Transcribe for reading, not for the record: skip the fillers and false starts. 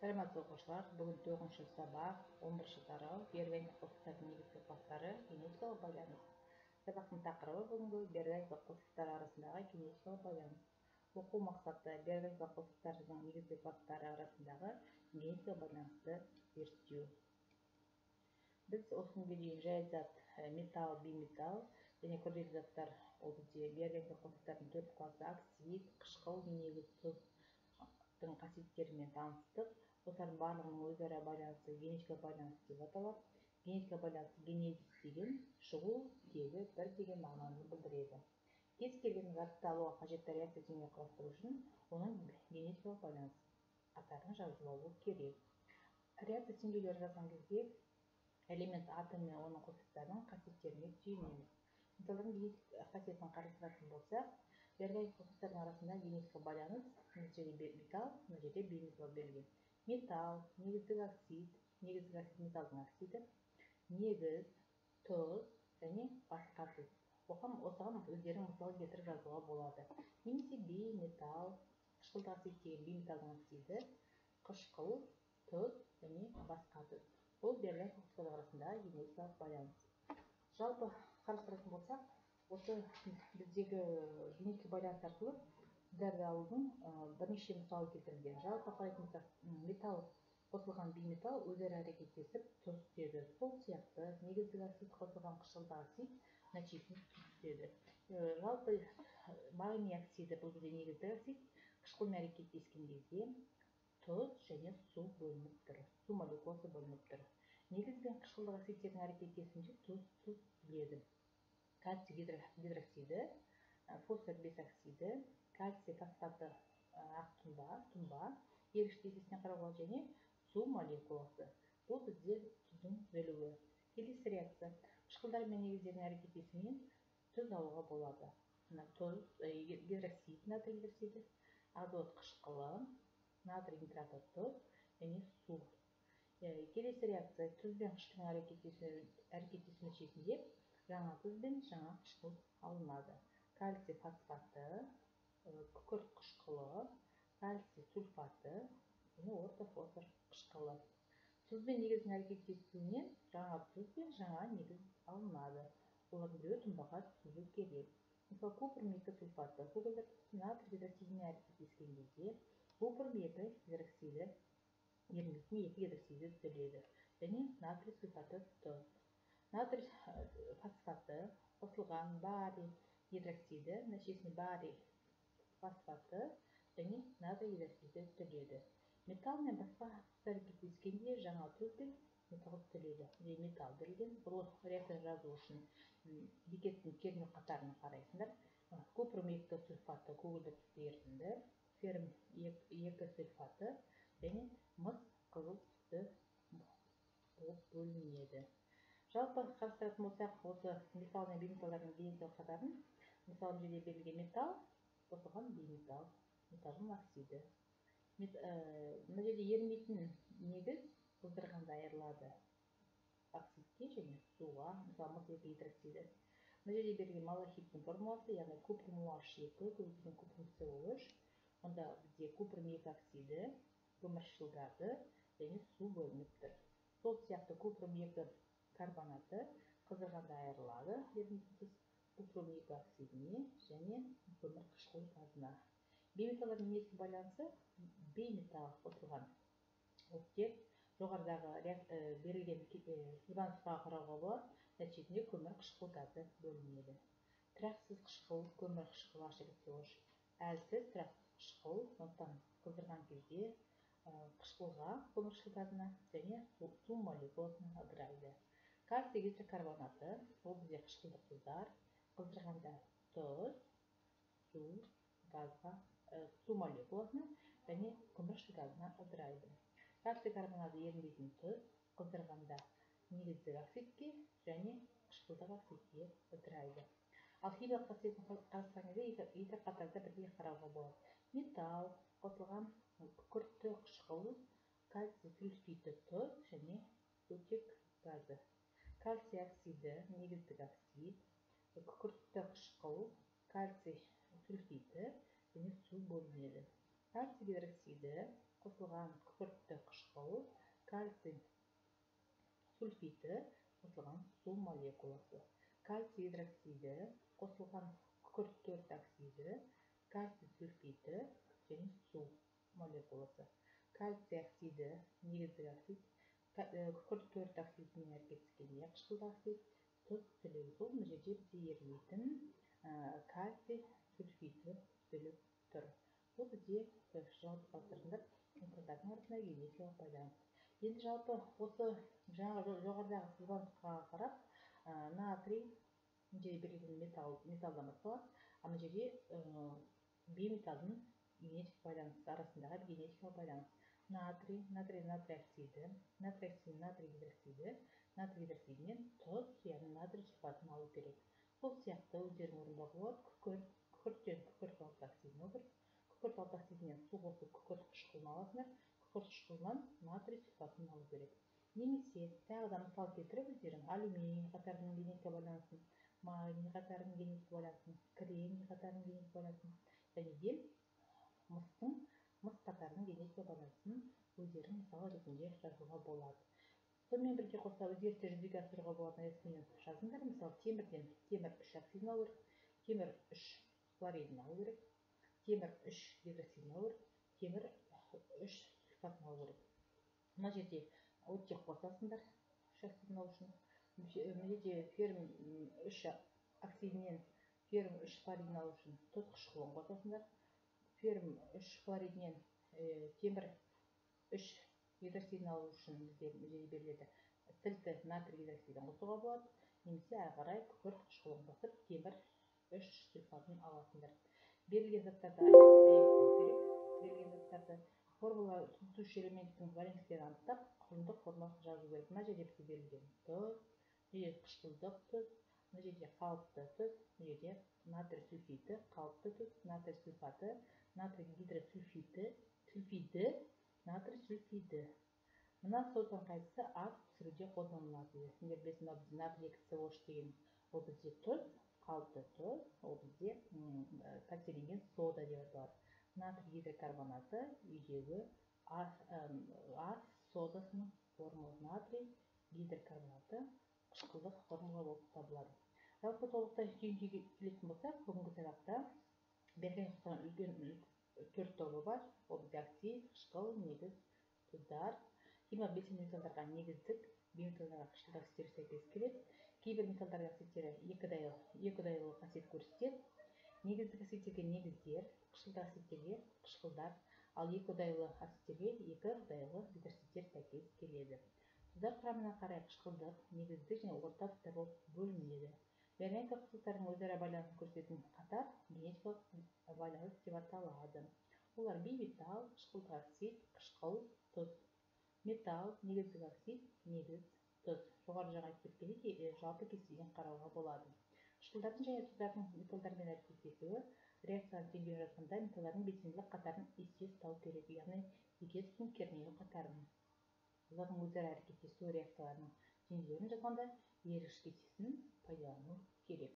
Саламатсыз оқушылар, бүгін 9-шы сабақ, 11-ші тарау, биорганикалық қосылыстардың негізгі кластары, генетикалық байланыс. Сабақтың тақырыбы бүгінгі биорганикалық қосылыстар арасындағы генетикалық байланыс. Оқу мақсаты биорганикалық қосылыстардың негізгі кластары арасындағы генетикалық байланысты зерттеу. Біз осы күнге дейін жай зат, металл, бейметалл және күрделі заттар, ол бізде биорганикалық қосылыстардың 4 класы: оксид, қышқыл, негіз, тұздың қасиеттерімен таныстық. Осылардың барлығының өзара байланысы генетикалық байланыс деп аталады. Генетикалық байланыс генезис деген шығу тегі бір деген мағынаны білдіреді. Кез келген затты алуға қажетті реакция теңдігін құрастыру үшін оның генетикалық байланыс қатарына жазылуы керек. Реакция теңдеулерін жазған кезде элемент атом мен оның қосылыстарының қасиеттеріне сүйенеміз. Металлдардың генетикалық қасиетін қарастыратын болсақ, биорганикалық қосылыстардың арасында генетикалық байланыс, мына жерде металл, мына жерде бейметалл берілген. Металл, негіздік оксид, металлдың оксиді, негіз, тұз және басқа тұз. Осыған өздерің мысал келтіріп жазуға болады. Немесе бейметалл, қышқылдық оксид деген бейметаллдың оксиді, қышқыл, тұз және басқа тұз. Бұл биорганикалық қосылыстар арасындағы генетикалық байланыс. Жалпы қарастыратын болсақ, осы біздегі генетикалық байланыс арқылы сіздерді алудың бірнеше мысалы келтірілген. Жалпы қарайтын болсақ, металл қосылған бейметалл өзара әрекеттесіп тұз түседі. Сол сияқты негіздік оксид қосылған қышқылдық оксид нәтижесінде тұз түседі. Жалпы магний оксиді, бұл бізде негіздік оксид, қышқылмен әрекеттескен кезде тұз және су бөлініп тұр. Су молекуласы бөлініп тұр. Негіз бен қышқылдық оксидтердің әрекеттесуінде тұз түзіледі. Кальций гидроксиді, фосфор бесоксиді, кальций фосфаты ақ тұнба ерікшітесіне қарауға және су молекуласы. Бұл бізде тұздың түзілуі. Келесі реакция. Қышқылдар мен негіздердің әрекеттесуінен тұз алуға болады. Тұз, гидроксид, натрий гидроксиді, азот қышқылы, натрий нитраты тұз және су. Келесі реакция. Тұз бен қышқылдың әрекеттесу нәтижесінде жаңа тұз бен жаңа қышқыл алынады. Кальций фосфаты, күкірт қышқылы, кальций сульфаты және ортофосфор қышқылы. Тұз бен негіздің әрекеттесуінен жаңа тұз бен жаңа негіз алынады. Олардың біреуі тұнбаға түсуі керек. Мысалы, купрум 2 сульфаты натрий гидроксидіне әрекеттескен кезде купрум 2 гидроксиді ерімейтін 2 гидроксиді түзіледі және натрий сульфаты тұз. Натрий фосфаты қосылған барий гидроксиді нәтижесінде барий фосфаты және натрий гидроксиді түзіледі. Металл мен басқа тұздар әрекеттескенде жаңа тұз бен металл түзіледі. Металл берілген. Бұл реакция жазу үшін бекеттің кернеу қатарына қарайсыңдар. Купрум 2 сульфаты көгілдір түсті ерітінді, феррум 2 сульфаты және мыс қызыл түсті болып бөлінеді. Жалпы қарастыратын болсақ, осы металл мен бейметаллдардың генетикалық қатарын, мысалы, жерде берілген металл қосылған бейметалл, металлдың оксиді. Мына жерде ерімейтін негіз қыздырғанда айырылады оксидке және суға, мысалы, мыс 2 гидроксиді. Мына жерде берілген малахиттің формуласы, яғни купрум OH2, көбейтілген купрум CO3, онда бізде купрум 2 оксиді, көміршіл газы және су бөлініп тұр. Сол сияқты купрум 2 карбонаты қыздырғанда айырылады, купрум 2 оксидіне және көмір қышқыл газына. Бейметаллардың негізгі байланысы бейметалл қосылған оттек жоғарыдағы берілген сызбанұсқаға қарауға болады, нәтижесінде көмір қышқыл газы бөлінеді. Тұрақсыз қышқыл, көмір қышқыл H2SO3, әлсіз тұрақсыз қышқыл, сондықтан қыздырған кезде қышқылға, көмір қышқыл газына және су молекуласына ыдырайды. Кальций гидрокарбонаты, ол бізде қышқылдық тұздар, қыздырғанда тұз, су, газға, су молекуласына және көмір қышқыл газына ыдырайды. Кальций карбонаты ерімейтін тұз, қыздырғанда негіздік оксидке және қышқылдық оксидке ыдырайды. Ал химиялық қасиетін қарастырған кезде екі қатарда бірдей қарауға болады. Металл қосылған күкіртті қышқыл, кальций сульфиді тұз және сутек газы. Кальций оксиді, негіздік оксид, күкіртті қышқыл, кальций сульфиді және су бөлінеді. Кальций гидроксиді, қосылған күкіртті қышқыл, кальций сульфиті қосылған су молекуласы, кальций гидроксиді қосылған күкірт 4 оксиді, кальций сульфиті және су молекуласы, кальций оксиді негізгі оксид, күкірт 4 оксидімен әрекеттескенде қышқылды оксид, тұз түзіледі. Бұл мына жерде бізде ерімейтін кальций сульфиті түзіліп тұр. Бұл бізде жалпы салыстырғанда металдардың арасындағы генетикалық байланыс. Енді жалпы осы жаңағы жоғарыдағы сызбаны қарап, натрий жерде берілген металдан басталады, ана жерде бейметалдың генетикалық байланысы арасындағы генетикалық байланыс. Натрий оксиді, натрий гидроксиді, натрий гидроксидінен тұз, яғни натрий сульфатын алу керек. Сол сияқты өздерің орындауға болады. Күкірттен күкірт 6 оксидін алып, күкірт 6 оксидінен су қосып күкірт қышқылын аласыңдар. Күкірт қышқылынан натрий сульфатын алу керек. Немесе тағы да мысал келтіріп өздерің алюминий қатарының генетикалық байланысын, магний қатарының генетикалық байланысын, кремний қатарының генетикалық байланысын және де мыс қатарының генетикалық байланысын өздерің мысал ретінде жазуға болады. Сонымен бірге қоса өзгерістер жүзеге асыруға болатын әдіспенен жазыңдар. Мысалы, темірден темір 3 оксидін алу керек, темір 3 хлоридін алу керек, темір 3 гидроксидін алу керек, темір 3 сульфатын алу керек. Мына жерде оттек қосасыңдар 3 оксидін алу үшін. Мына жерде феррум 3 оксидінен феррум 3 хлоридін алу үшін тұз қышқылын қосасыңдар. Феррум 3 хлоридінен темір 3 гидроксидін алу үшін бізде беріледі сілті натрий гидроксидін қосуға болады, немесе ары қарай күкірт қышқылын қосып темір 3 сульфатын аласыңдар. Берілген заттарды аяқтау керек. Берілген заттарды формула түзуші элементтің валентіктерін анықтап, құрылымдық формуласын жазу керек. Мына жерде бізге берілген тұз, мына жерде қышқылдық тұз, мына жерде қалыпты тұз, мына жерде натрий сульфиті, қалыпты тұз, натрий сульфаты, натрий гидросульфиді, натрий сульфиді. Мына содан қайсысы ас пісіруде қолданылады. Сендер білесіңдер, бізде натрий СО3 деген ол бізде тұз, қалыпты тұз, ол бізде кальцийленген сода деп аталады. Натрий гидрокарбонаты үйдегі ас содасының формуласы, натрий гидрокарбонаты қышқылдық формула болып табылады. Жалпы толықтай түйіндеуге келетін болсақ, бүгінгі сабақта берілген үлкен 4 тобы бар. Ол бізде оксид, қышқыл, негіз, тұздар. Химиялық белсенді металдарға негіздік, бейметалдарға қышқылдық оксидтері сәйкес келеді. Кейбір металдардың оксидтері екідайлы қасиет көрсетеді. Негіздік оксидтерге негіздер, қышқылдық оксидтерге қышқылдар, ал екідайлы оксидтерге екідайлы гидроксидтер сәйкес келеді. Тұздар құрамына қарай қышқылдық, негіздік және орта тұздар болып бөлінеді. Биоорганикалық қосылыстардың өзара байланысын көрсететін қатар генетикалық байланыс деп аталады. Олар бейметалл, қышқылдық оксид, қышқыл, тұз. Металл, негіздік оксид, негіз, тұз. Жоғары жаңа айтып кеткендей, жалпы кестеден қарауға болады. Қышқылдардың және тұздардың металдармен әрекеттесуі реакцияның теңдеуін жазғанда металдардың белсенділік қатарын есте ұстау керек, яғни Егестің кернеуі қатарын. Олардың өзара әрекеттесу реакцияларының теңдеуін жазғанда ерігіш кестесін пайдалану керек.